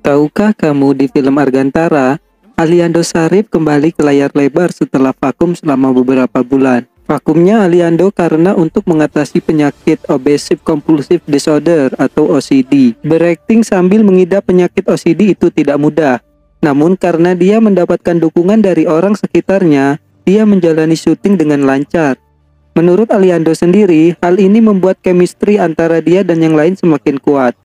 Tahukah kamu di film Argantara, Aliando Syarif kembali ke layar lebar setelah vakum selama beberapa bulan. Vakumnya Aliando karena untuk mengatasi penyakit Obsessive Compulsive Disorder atau OCD. Berakting sambil mengidap penyakit OCD itu tidak mudah. Namun karena dia mendapatkan dukungan dari orang sekitarnya, dia menjalani syuting dengan lancar. Menurut Aliando sendiri, hal ini membuat chemistry antara dia dan yang lain semakin kuat.